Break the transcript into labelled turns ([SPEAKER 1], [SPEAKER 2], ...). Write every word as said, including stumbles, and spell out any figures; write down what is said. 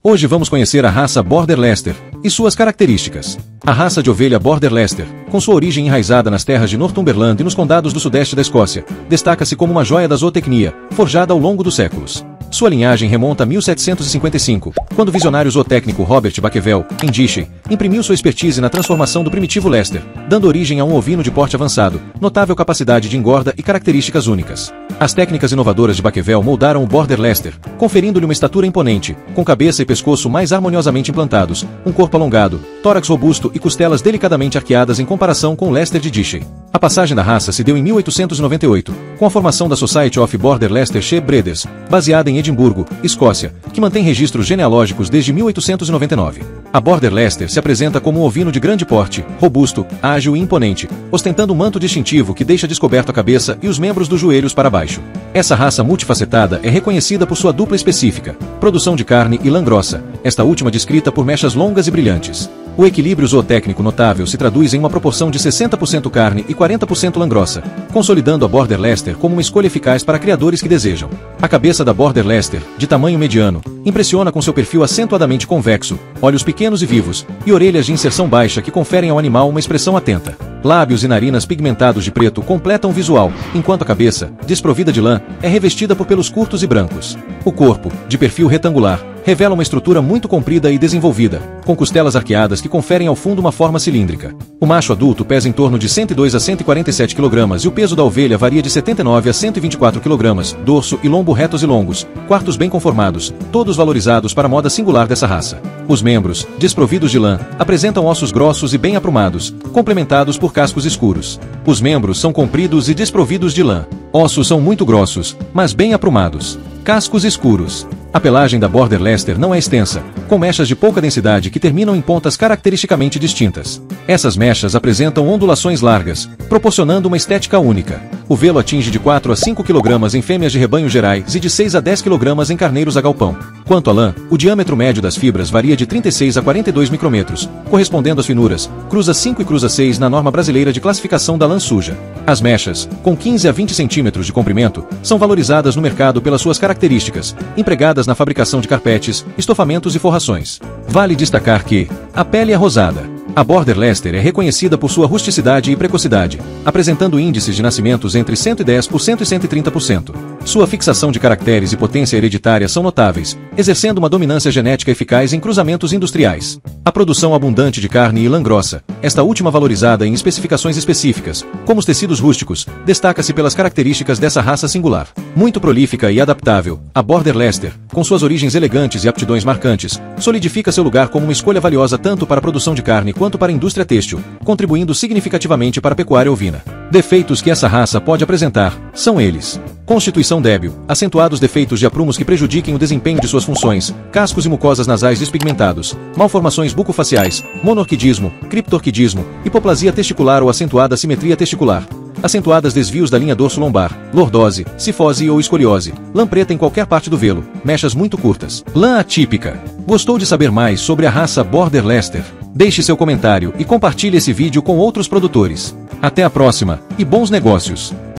[SPEAKER 1] Hoje vamos conhecer a raça Border Leicester e suas características. A raça de ovelha Border Leicester, com sua origem enraizada nas terras de Northumberland e nos condados do sudeste da Escócia, destaca-se como uma joia da zootecnia, forjada ao longo dos séculos. Sua linhagem remonta a mil setecentos e cinquenta e cinco, quando o visionário zootécnico Robert Bacquevelle, em Ditchay, imprimiu sua expertise na transformação do primitivo Leicester, dando origem a um ovino de porte avançado, notável capacidade de engorda e características únicas. As técnicas inovadoras de Bacquevelle moldaram o Border Leicester, conferindo-lhe uma estatura imponente, com cabeça e pescoço mais harmoniosamente implantados, um corpo alongado, tórax robusto e costelas delicadamente arqueadas em comparação com o Leicester de Ditchay. A passagem da raça se deu em mil oitocentos e noventa e oito, com a formação da Society of Border Leicestershire Breeders, baseada em Edimburgo, Escócia, que mantém registros genealógicos desde mil oitocentos e noventa e nove. A Border Leicester se apresenta como um ovino de grande porte, robusto, ágil e imponente, ostentando um manto distintivo que deixa descoberto a cabeça e os membros dos joelhos para baixo. Essa raça multifacetada é reconhecida por sua dupla específica, produção de carne e lã grossa, esta última descrita por mechas longas e brilhantes. O equilíbrio zootécnico notável se traduz em uma proporção de sessenta por cento carne e quarenta por cento lã grossa, consolidando a Border Leicester como uma escolha eficaz para criadores que desejam. A cabeça da Border Leicester, de tamanho mediano, impressiona com seu perfil acentuadamente convexo, olhos pequenos e vivos, e orelhas de inserção baixa que conferem ao animal uma expressão atenta. Lábios e narinas pigmentados de preto completam o visual, enquanto a cabeça, desprovida de lã, é revestida por pelos curtos e brancos. O corpo, de perfil retangular, revela uma estrutura muito comprida e desenvolvida, com costelas arqueadas que conferem ao fundo uma forma cilíndrica. O macho adulto pesa em torno de cento e dois a cento e quarenta e sete quilogramas e o peso da ovelha varia de setenta e nove a cento e vinte e quatro quilogramas, dorso e lombo retos e longos, quartos bem conformados, todos valorizados para a moda singular dessa raça. Os membros, desprovidos de lã, apresentam ossos grossos e bem aprumados, complementados por cascos escuros. Os membros são compridos e desprovidos de lã. Ossos são muito grossos, mas bem aprumados. Cascos escuros. A pelagem da Border Leicester não é extensa, com mechas de pouca densidade que terminam em pontas caracteristicamente distintas. Essas mechas apresentam ondulações largas, proporcionando uma estética única. O velo atinge de quatro a cinco quilogramas em fêmeas de rebanho gerais e de seis a dez quilogramas em carneiros a galpão. Quanto à lã, o diâmetro médio das fibras varia de trinta e seis a quarenta e dois micrômetros, correspondendo às finuras cruza cinco e cruza seis na norma brasileira de classificação da lã suja. As mechas, com quinze a vinte centímetros de comprimento, são valorizadas no mercado pelas suas características, empregadas na fabricação de carpetes, estofamentos e forrações. Vale destacar que a pele é rosada. A Border Leicester é reconhecida por sua rusticidade e precocidade, apresentando índices de nascimentos entre cento e dez por cento e cento e trinta por cento. Sua fixação de caracteres e potência hereditária são notáveis, exercendo uma dominância genética eficaz em cruzamentos industriais. A produção abundante de carne e lã grossa, esta última valorizada em especificações específicas, como os tecidos rústicos, destaca-se pelas características dessa raça singular. Muito prolífica e adaptável, a Border Leicester, com suas origens elegantes e aptidões marcantes, solidifica seu lugar como uma escolha valiosa tanto para a produção de carne quanto para a indústria têxtil, contribuindo significativamente para a pecuária ovina. Defeitos que essa raça pode apresentar são eles: constituição débil, acentuados defeitos de aprumos que prejudiquem o desempenho de suas funções, cascos e mucosas nasais despigmentados, malformações bucofaciais, monorquidismo, criptorquidismo, hipoplasia testicular ou acentuada simetria testicular, acentuadas desvios da linha dorso-lombar, lordose, cifose ou escoliose, lã preta em qualquer parte do velo, mechas muito curtas. Lã atípica. Gostou de saber mais sobre a raça Border Leicester? Deixe seu comentário e compartilhe esse vídeo com outros produtores. Até a próxima, e bons negócios!